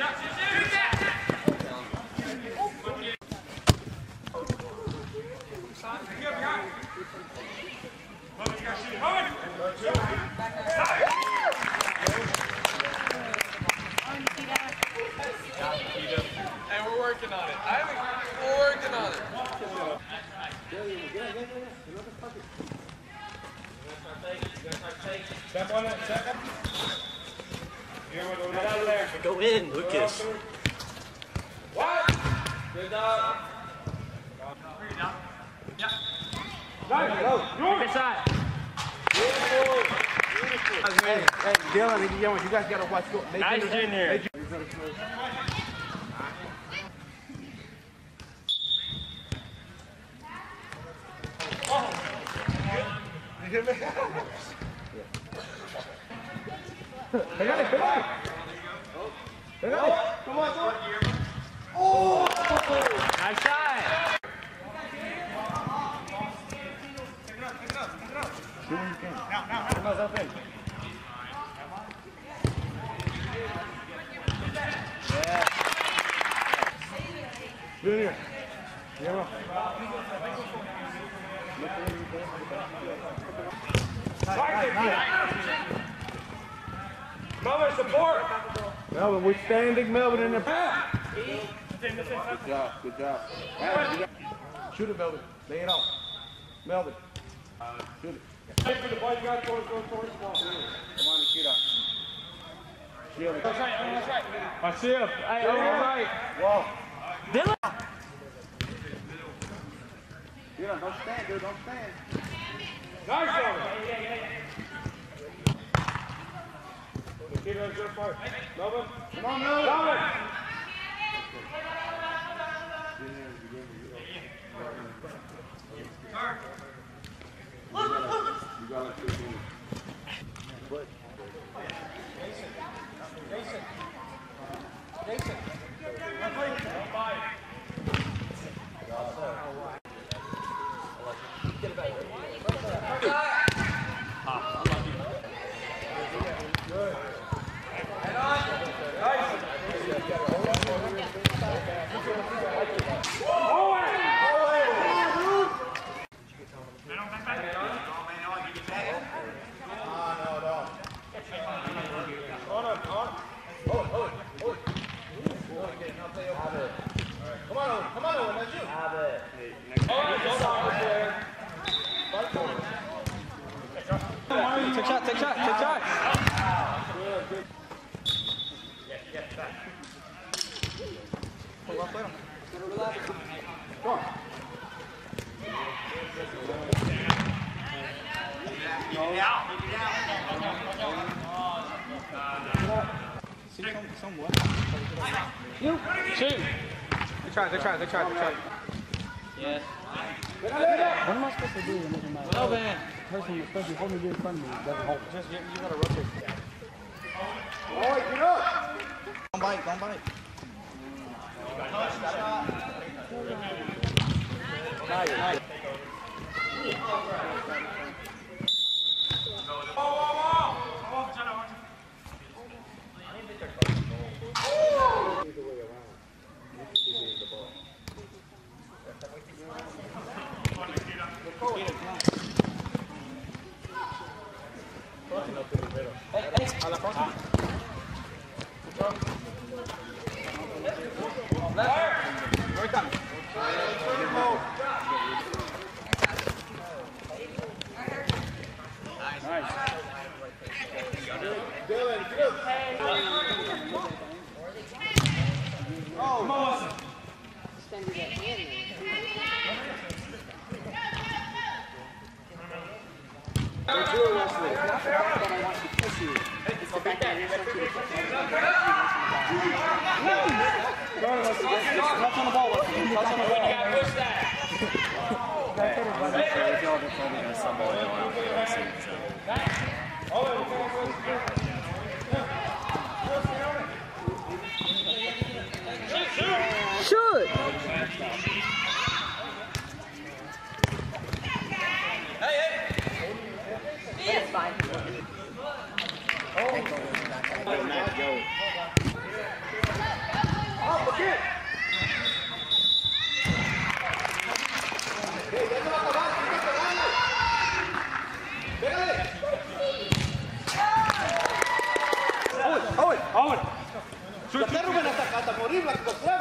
And we're working on it. We're working on it. Step on it, step. Get out of there. Go in, Lucas. What? Good job. Nice, go. Good shot. Hey, Dylan and Young, you guys gotta watch. Nice, Junior. Come on, boy. Oh! Nice shot. Do when you can. Now. Come on, up in. Yeah. Junior. Yeah. Melvin, support. Melvin, we're standing Melvin in the path. Good job. Shoot it, Melvin. Lay it off. Melvin. Shoot it. Take for the ball, you got to go towards the ball. Come on, Nikita. Shield it. That's right. I see him. Hey, all right. Whoa. Dylan. Dylan, don't stand, dude. Don't stand. Nice, Melvin. Nikita, good part. Melvin. Come on, Melvin. Melvin. You got it. Jason. Get it back. Good. Head on. Nice. Come on, Owen, that's you. Have it. Take shot. Good. Pull up with him. Come on. Shoot. Good try. Yes. What am I supposed to do when there's my Melvin. person, especially holding it in front of me, doesn't hold? Just you gotta rotate. All right, get up. Don't bite. Nice. A la próxima. Ahorita. Nice. Dylan, good. Oh, come on. Touch on the ball. Push that. Shoot! It's fine. Oh, hasta morir la actuación.